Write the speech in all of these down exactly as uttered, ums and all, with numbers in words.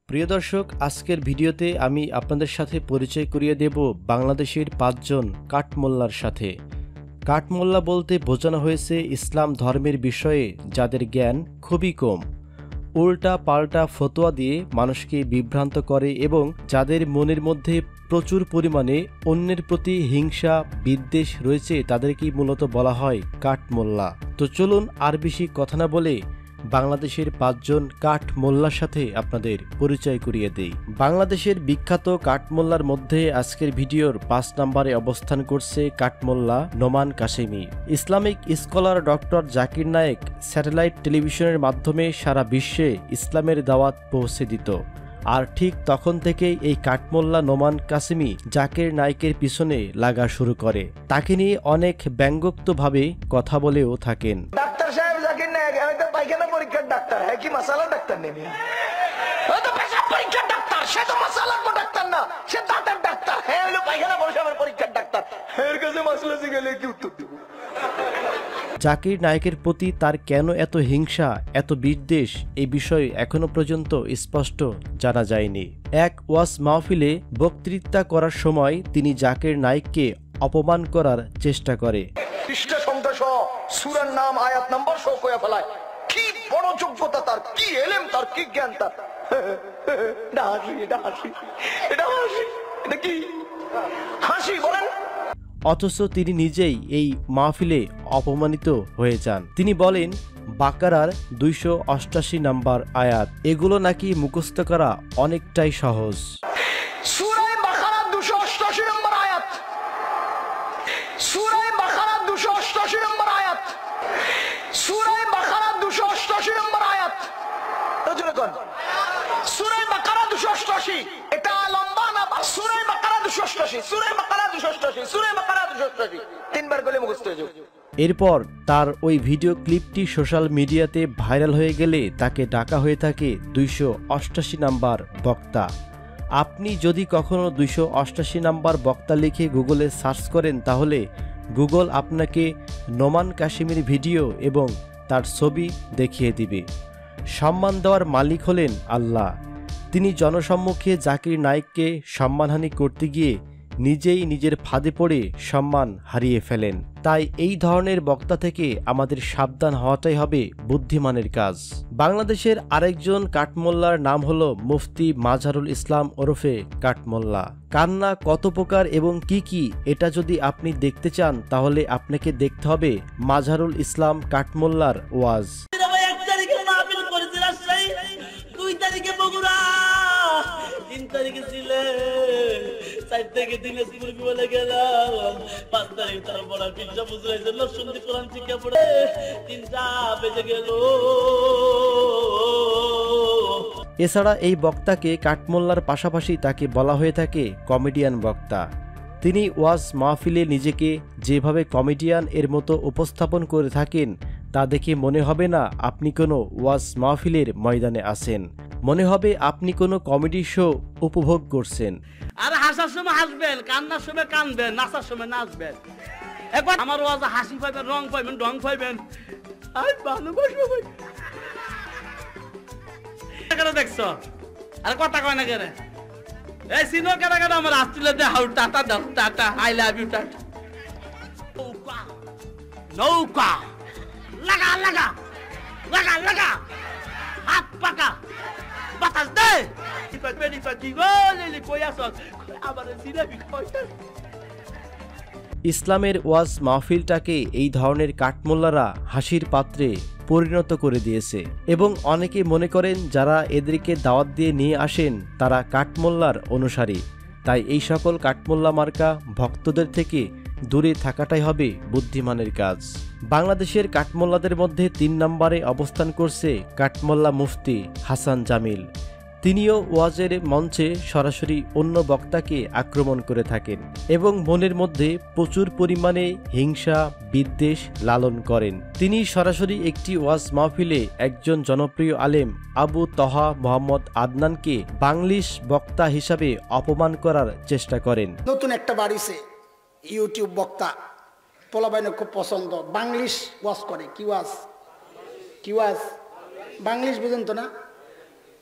প্রিয় দর্শক, আজকের ভিডিওতে আমি আপনাদের সাথে পরিচয় করিয়ে দেব বাংলাদেশের পাঁচজন কাঠমোল্লার সাথে। কাঠমোল্লা বলতে বোঝানো হয়েছে ইসলাম ধর্মের বিষয়ে যাদের জ্ঞান খুবই কম, উল্টা পাল্টা ফতোয়া দিয়ে মানুষকে বিভ্রান্ত করে এবং যাদের মনের মধ্যে প্রচুর পরিমাণে অন্যের প্রতি হিংসা বিদ্বেষ রয়েছে, তাদেরকেই মূলত বলা হয় কাঠমোল্লা। তো চলুন আর বেশি কথা না বলে বাংলাদেশের পাঁচজন কাঠমোল্লার সাথে আপনাদের পরিচয় করিয়ে দেই। বাংলাদেশের বিখ্যাত কাঠমোল্লার মধ্যে আজকের ভিডিওর পাঁচ নম্বরে অবস্থান করছে কাঠমোল্লা Noman Kashemi. Islamic scholar doctor Zakir Naik satellite টেলিভিশনের মাধ্যমে সারা বিশ্বে ইসলামের দাওয়াত পৌঁছে দিত, আর ঠিক তখন থেকেই এই কাঠমোল্লা নোমান কাশেমি জাকির নায়েকের পিছনে লাগা শুরু করে। তাকে নিয়ে অনেক ব্যঙ্গোক্তভাবে কথা বলেও থাকেন। ডাক্তার সাহেব জাকির নায়েক হয়তো পায়খানা পরীক্ষার ডাক্তার, হ্যাঁ কি মাসালা ডাক্তার নেই, হয়তো পেশাব পরীক্ষার ডাক্তার, সে তো মাসালার ডাক্তার না, সে দাঁতের ডাক্তার, হ্যাঁ হলো পায়খানা পরীক্ষার ডাক্তার, এর কাছে মাসলা গেলে কি উত্তর দেব? জাকির নায়েকের প্রতি তার কেন এত হিংসা, এত বিদ্বেষ, এই বিষয়ে এখনো পর্যন্ত স্পষ্ট জানা যায়নি। এক ওয়াজ মাহফিলে বক্তৃতা করার সময় তিনি জাকির নায়েককে অপমান করার চেষ্টা করে। পৃষ্ঠা সংখ্যা সহ সূরার নাম আয়াত নাম্বার সহ কইয়া ফেলায়। কি বড় যোগ্যতা তার, কি এলেম তার, কি জ্ঞান তার। এটা হাসি, এটা হাসি, এটা হাসি, এটা কি হাসি বলেন? অথচ তিনি নিজেই এই মাহফিলে অপমানিত হয়ে যান। তিনি বলেন, বাকারার দুইশো অষ্টাশি নাম্বার আয়াত, এগুলো নাকি মুখস্থ করা অনেকটাই সহজ। সূরা বাকারা দুইশো অষ্টাশি নম্বর আয়াত, সূরা বাকারা দুইশো অষ্টাশি নম্বর আয়াত, সূরা বাকারা দুইশো অষ্টাশি নম্বর আয়াত। তাহলে কোন সূরা বাকারা দুইশো অষ্টাশি? এটা লম্বা না? সূরা বাকারা দুইশো অষ্টাশি, সূরা বাকারা দুইশো অষ্টাশি, সূরা বাকারা দুইশো অষ্টাশি, তিনবার বলে মুখস্থ হয়ে যাবে। এরপর তার ওই ভিডিও ক্লিপটি সোশ্যাল মিডিয়াতে ভাইরাল হয়ে গেলে তাকে ডাকা হয়ে থাকে দুইশো অষ্টাশি নাম্বার বক্তা। আপনি যদি কখনো দুইশো অষ্টাশি নাম্বার বক্তা লিখে গুগলে সার্চ করেন, তাহলে গুগল আপনাকে নোমান কাশেমির ভিডিও এবং তার ছবি দেখিয়ে দিবে। সম্মান দেওয়ার মালিক হলেন আল্লাহ। তিনি জনসম্মুখে জাকির নায়েককে সম্মানহানি করতে গিয়ে নিজেই নিজের ফাঁদে পড়ে সম্মান হারিয়ে ফেলেন। তাই এই ধরনের বক্তা থেকে আমাদের সাবধান হওয়াটাই হবে বুদ্ধিমানের কাজ। বাংলাদেশের আরেকজন কাঠমোল্লার নাম হলো মুফতি মাজহারুল ইসলাম ওরফে কাঠমোল্লা। কান্না কত প্রকার এবং কি কি, এটা যদি আপনি দেখতে চান তাহলে আপনাকে দেখতে হবে মাজহারুল ইসলাম কাঠমোল্লার ওয়াজ। এছাড়া এই বক্তাকে কাঠমোল্লার পাশাপাশি তাকে বলা হয়ে থাকে কমেডিয়ান বক্তা। তিনি ওয়াজ মাহফিলে নিজেকে যেভাবে কমেডিয়ান এর মতো উপস্থাপন করে থাকেন, তা দেখে মনে হবে না আপনি কোনো ওয়াজ মাহফিলের ময়দানে আছেন, মনে হবে আপনি কোনো কমেডি শো উপভোগ করছেন। আর হাসার সময় হাসবেন, কান্নার সময় কানবেন, নাচার সময় নাচবেন। একবার আমার ওয়াজে হাসি পাইবেন, রং পাইবেন, ঢং পাইবেন। আই ভালোবাসবো ভাই। কেন দেখছো? আর কথা কয় না কেন? এই সিনো কেন কেন আমার আসলে দে হাউ টাটা দাও, টাটা, আই লাভ ইউ, টাটা। নৌকা নৌকা লাগা লাগা লাগা লাগা, হাত পাকা, বাতাস দে। ইসলামের ওয়াজ মাহফিলটাকে এই ধরনের কাঠমোল্লারা হাসির পাত্রে পরিণত করে দিয়েছে এবং অনেকে মনে করেন যারা এদেরকে দাওয়াত দিয়ে নিয়ে আসেন তারা কাঠমোল্লার অনুসারী। তাই এই সকল কাঠমোল্লা মার্কা ভক্তদের থেকে দূরে থাকাটাই হবে বুদ্ধিমানের কাজ। বাংলাদেশের কাঠমোল্লাদের মধ্যে তিন নম্বরে অবস্থান করছে কাঠমোল্লা মুফতি হাসান জামিল। তিনিও ওয়াজের মঞ্চে সরাসরি অন্য বক্তাকে আক্রমণ করে থাকেন এবং মনের মধ্যে প্রচুর পরিমাণে হিংসা বিদ্বেষ লালন করেন। তিনি সরাসরি একটি ওয়াজ মাহফিলে একজন জনপ্রিয় আলেম আবু তহা মোহাম্মদ আদনানকে বাংলিশ বক্তা হিসাবে অপমান করার চেষ্টা করেন। নতুন একটা বাড়িছে ইউটিউব বক্তা, পোলাবাইনের খুব পছন্দ, বাংলিশ ওয়াজ করে। কি ওয়াজ? কি ওয়াজ? বাংলিশ বুঝেন তো না?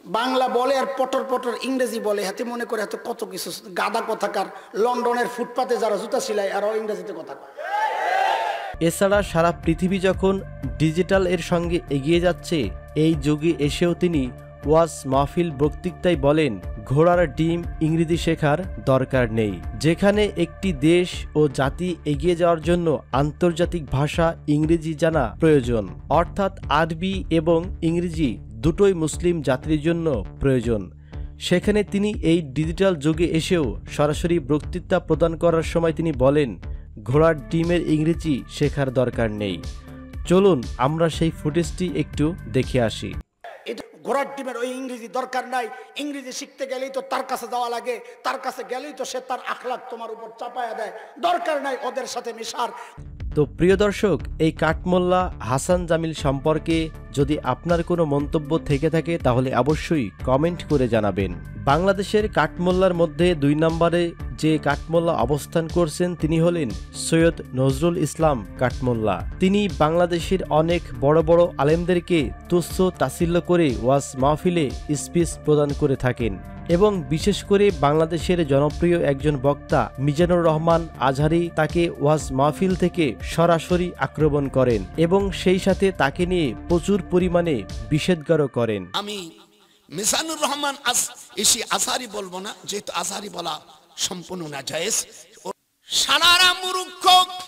বাংলা বলে আর পটর পটর ইংরেজি বলে, হাতে মনে করে হাতে কত কিছু গাদা কথাকার। লন্ডনের ফুটপাতে যারা জুতা সিলাই আর ইংরেজিতে কথা কয়। এছাড়া সারা পৃথিবী যখন ডিজিটাল এর সঙ্গে এগিয়ে যাচ্ছে, এই যুগে এসেও তিনি ওয়াজ মাহফিল বক্তৃতায় বলেন, ঘোড়ার ডিম ইংরেজি শেখার দরকার নেই। যেখানে একটি দেশ ও জাতি এগিয়ে যাওয়ার জন্য আন্তর্জাতিক ভাষা ইংরেজি জানা প্রয়োজন, অর্থাৎ আরবি এবং ইংরেজি দুটোই মুসলিম জাতির জন্য প্রয়োজন, সেখানে তিনি এই ডিজিটাল যুগে এসেও সরাসরি বক্তৃতা প্রদান করার সময় তিনি বলেন, ঘোড়ার ডিমের ইংরেজি শেখার দরকার নেই। চলুন আমরা সেই ফুটেজটি একটু দেখে আসি। এটা ঘোড়ার ডিমের ওই ইংরেজি দরকার নাই। ইংরেজি শিখতে গেলেই তো তার কাছে যাওয়া লাগে, তার কাছে গেলেই তো সে তার আখলাক তোমার উপর চাপায়া দেয়। দরকার নাই ওদের সাথে মিশার। তো প্রিয় দর্শক, এই কাঠমোল্লা হাসান জামিল সম্পর্কে যদি আপনার কোনো মন্তব্য থেকে থাকে তাহলে অবশ্যই কমেন্ট করে জানাবেন। বাংলাদেশের কাঠমোল্লার মধ্যে দুই নম্বরে যে কাঠমোল্লা অবস্থান করছেন তিনি হলেন সৈয়দ নজরুল ইসলাম কাঠমোল্লা। তিনি বাংলাদেশের অনেক বড় বড় আলেমদেরকে তুচ্ছ তাচ্ছিল্য করে ওয়াজ মাহফিলে স্পিচ প্রদান করে থাকেন এবং বিশেষ করে বাংলাদেশের জনপ্রিয় একজন বক্তা মিজানুর রহমান আজহারি তাকে ওয়াজ মাহফিল থেকে সরাসরি আক্রমণ করেন এবং সেই সাথে তাকে নিয়ে প্রচুর পরিমাণে বিষেধগারও করেন। আমি মিজানুর রহমান এসে আজহারি বলবো না, যেহেতু আজহারি বলা সম্পূর্ণ না জায়েজ। সানারা মূর্খ,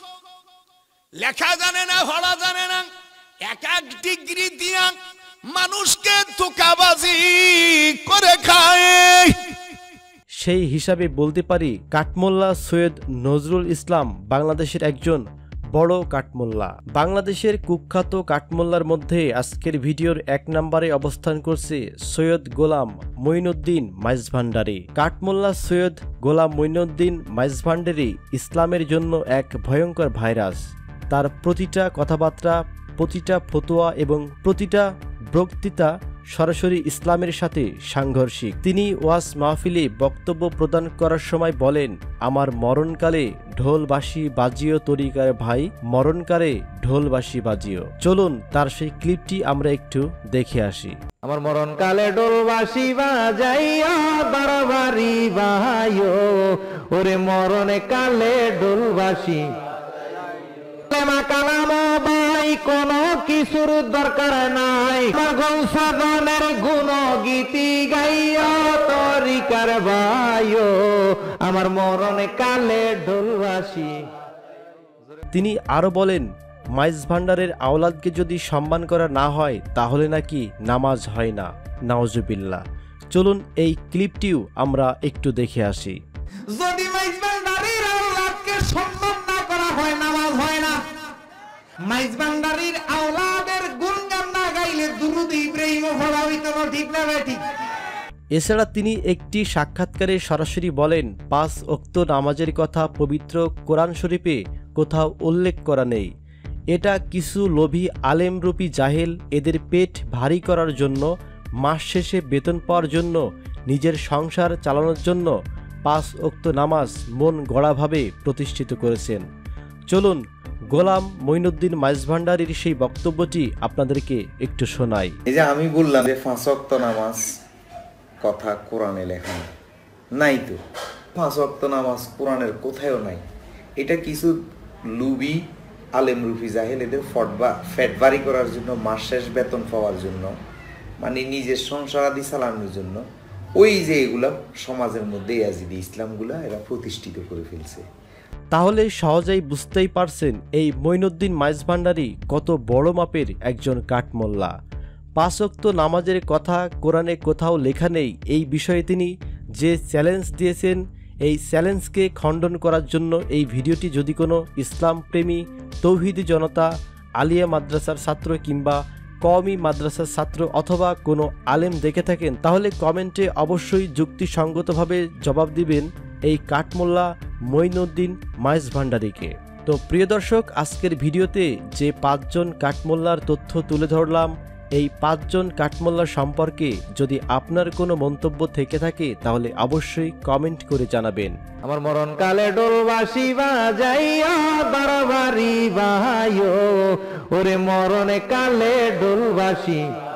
লেখা জানে না, পড়া জানে না, এক এক ডিগ্রি দিয়া মানুষকে ধোঁকাবাজি করে খায়। সেই হিসাবে বলতে পারি কাঠমোল্লা সৈয়দ নজরুল ইসলাম বাংলাদেশের একজন বড় কাঠমোল্লা। বাংলাদেশের কুখ্যাত কাঠমোল্লার মধ্যে আজকের ভিডিওর এক নম্বরে অবস্থান করছে সৈয়দ গোলাম মঈনুদ্দিন মাইজভান্ডারী। কাঠমোল্লা সৈয়দ গোলাম মঈনুদ্দিন মাইজভান্ডারী ইসলামের জন্য এক ভয়ঙ্কর ভাইরাস। তার প্রতিটা কথাবার্তা, প্রতিটা ফতোয়া এবং প্রতিটা বক্তৃতা সরাসরি ইসলামের সাথে সাংঘর্ষিক। তিনি ওয়াজ মাহফিলে বক্তব্য প্রদান করার সময় বলেন, আমার মরণকালে ঢোলবাসি বাজিও তরিকার ভাই, মরণকালে ঢোলবাসি বাজিও। চলুন তার সেই ক্লিপটি আমরা একটু দেখে আসি। আমার মরণকালে ঢোলবাসি বাজাইয়া বারবারি বাহাইও, ওরে মরণে কালে ঢোলবাসি কোন কিছুর দরকার নাই, গৌসাদনের গুণ গীতি গাইয়া তরিকার ভাইও, আমার মরণে কালে ঢোলবাসি। তিনি আরো বলেন, মাইজভান্ডারের আওলাদকে যদি সম্মান করা না হয় তাহলে নাকি নামাজ হয় না। নাউজুবিল্লাহ। চলুন এই ক্লিপটিও আমরা একটু দেখে আসি। যদি মাইজভান্ডারের আওলাদকে সম্মান না করা হয় নামাজ হয় না। মাইজভান্ডারীর আওলাদের গুণগান না গাইলে দুরূদ ইব্রাহিম প্রভাবিত ঠিক না ঠিক। এছাড়া তিনি একটি সাক্ষাৎকারে সরাসরি বলেন, পাঁচ ওয়াক্ত নামাজের কথা পবিত্র কোরআন শরীফে কোথাও উল্লেখ করা নেই। এটা কিছু লোভী আলেমরূপী জাহেল এদের পেট ভারী করার জন্য, মাস শেষে বেতন পাওয়ার জন্য, নিজের সংসার চালানোর জন্য পাঁচ ওয়াক্ত নামাজ মন গড়াভাবে প্রতিষ্ঠিত করেছেন। চলুন গোলাম মঈনুদ্দিন মাইজভান্ডারীর সেই বক্তব্যটি আপনাদেরকে একটু শোনাই। এই যে আমি বললাম যে পাঁচ ওয়াক্ত নামাজ কথা কোরআনে লেখা নাই, তো পাঁচ ওয়াক্ত নামাজ কোরআনের কোথায়ও নাই। এটা কিছু লুবি আলেম রুফি জাহেল এদের ফটবা ফ্যাট বাড়ি করার জন্য, মাস শেষ বেতন পাওয়ার জন্য, মানে নিজের সংসার আদি চালানোর জন্য ওই যে এগুলা সমাজের মধ্যে ইয়াজিদি ইসলামগুলা এরা প্রতিষ্ঠিত করে ফেলছে। তাহলে সহজেই বুঝতেই পারছেন এই মঈনুদ্দিন মাইজভান্ডারী কত বড় মাপের একজন কাঠমোল্লা। পাঁচ ওয়াক্ত নামাজের কথা কোরআনে কোথাও লেখা নেই, এই বিষয়ে তিনি যে চ্যালেঞ্জ দিয়েছেন, এই চ্যালেঞ্জকে খণ্ডন করার জন্য এই ভিডিওটি যদি কোনো ইসলাম প্রেমী তৌহিদি জনতা, আলিয়া মাদ্রাসার ছাত্র কিংবা কওমি মাদ্রাসার ছাত্র অথবা কোনো আলেম দেখে থাকেন তাহলে কমেন্টে অবশ্যই যুক্তিসঙ্গতভাবে জবাব দিবেন এই কাঠমোল্লা মঈনুদ্দিন মাইজভান্ডারীকে। তো প্রিয় দর্শক, আজকের ভিডিওতে যে পাঁচজন কাঠমোল্লার তথ্য তুলে ধরলাম, এই পাঁচজন কাঠমোল্লা সম্পর্কে যদি আপনার কোনো মন্তব্য থেকে থাকে তাহলে অবশ্যই কমেন্ট করে জানাবেন। আমার মরণকালে ঢোলবাসি বাজাইয়া বারবারি বাহাইও, ওরে মরণে কালে ঢোলবাসি